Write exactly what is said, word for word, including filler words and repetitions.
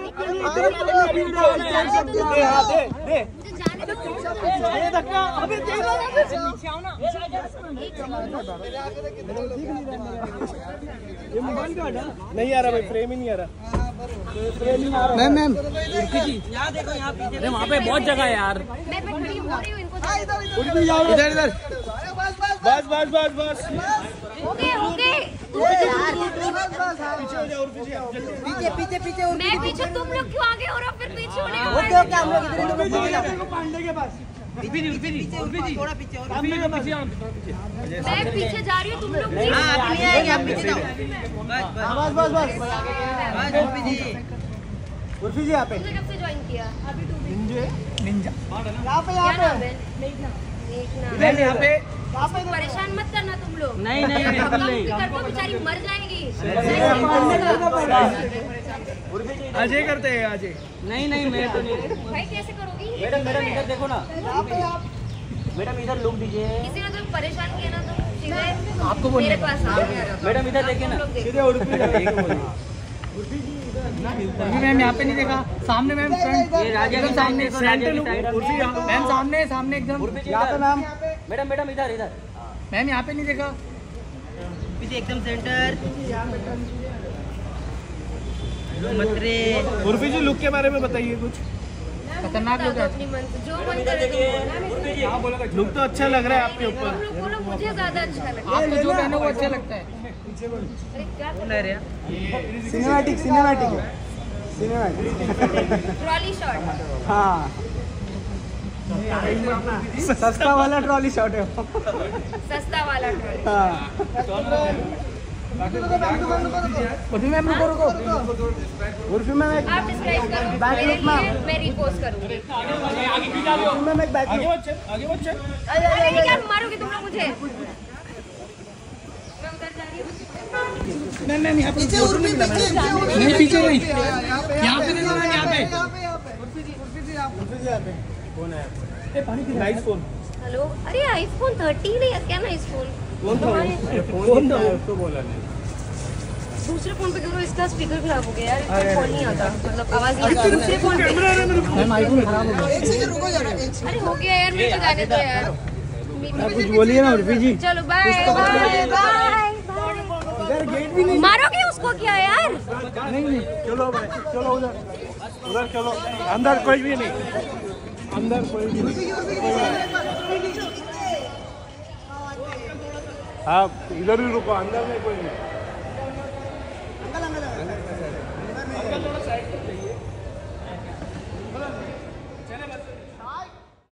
नहीं आ रहा भाई, फ्रेम ही नहीं आ रहा। मैम मैम यहाँ देखो, यहाँ पीछे। अरे वहाँ पे बहुत जगह है यार। मैं खड़ी हो रही हूँ, इनको इधर इधर बस बस बस बस हो गए हो गए। पीछे पीछे पीछे। मैं पीछे, तुम लोग क्यों आगे हो रहे हो? फिर पीछे होने ओके ओके, हम लोग इधर पांडे के पास उर्फी जी, उर्फी जी, उर्फी जी, थोड़ा पीछे और उर्फी जी, पीछे आओ, थोड़ा पीछे। मैं पीछे जा रही हूँ, तुम लोग प्लीज। हाँ, आप नहीं आएंगे, आप पीछे जाओ। बस बस बस बस बस उर्फी जी। उर्फी जी यहाँ पे तुमने कब से ज्वाइन किया? अभी टू वीक। निंजा यहाँ पे क्या यहाँ नाम पे है? मेघना। इधर यहाँ पे परेशान मत करना तुम लोग। नहीं नहीं बिल्कुल नहीं। करते हो, बेचारी मर जाएंगी। अजय करते हैं अजय। नहीं नहीं मैं तो नहीं। भाई कैसे करोगी? मैडम मैडम इधर देखो ना, मैडम इधर लुक दीजिए। किसी ने तुम्हें परेशान किया ना, तो सीधे आपको बोल मेरे पास आओ। मैडम इधर देखिए ना। सीधे उर्फी मैम यहाँ पे नहीं देखा, सामने मैम फ्रंट, ये राजा के सामने, राजा की साइड। मैम सामने सामने एकदम। यहाँ पे मैम। मैडम मैडम इधर इधर। मैम यहाँ पे नहीं देखा। पीछे एकदम सेंटर। मत रे। उर्फी जी लुक के बारे में बताइए कुछ। खतरनाक लोग अपनी मन से जो मन करे तुम बोलो। लुक तो अच्छा लग रहा है आपके तुम ऊपर। लोग बोलो, मुझे ज्यादा अच्छा लगता है। आपको जो पहनो वो अच्छा लगता है। अरे क्या कौन है रे? Cinematic cinematic cinematic trolley shot. हाँ सस्ता वाला ट्रॉली शॉट है। सस्ता वाला ट्रॉली। हाँ उर्फी मैम रुको रुको। उर्फी मैम एक आप डिस्क्राइब करो Back मेरे look, ma'am. लिए, मैं रिपोस्ट करूंगी। उर्फी मैम एक बैक आगे बच्चे आगे बच्चे। अरे ये क्या मारोगे तुम लोग मुझे? मैं उधर जा रही हूँ। मैम मैम यहाँ पे पीछे उर्फी पीछे नहीं, पीछे नहीं, यहाँ पे देखो मैम, यहाँ पे। कौन है? Nice phone. हेलो, अरे आईफोन थर्टीन है क्या? Nice phone. फोन तो फोन तो उसको बोला नहीं। दूसरे फोन पे करो, इसका स्पीकर खराब हो गया यार, इसका कॉल नहीं आता, मतलब आवाज नहीं आती दूसरे फोन पे। मैम आईफोन खराब हो गया। अरे हो गया यार, मेरे को जाने दो यार। कुछ बोलिए ना उर्फी जी। चलो बाय बाय बाय। इधर गेट भी नहीं। मारोगे उसको क्या यार? नहीं नहीं चलो भाई, चलो उधर उधर चलो। अंदर कोई भी नहीं, अंदर कोई भी नहीं। आप इधर ही रुको, अंदर में कोई नहीं।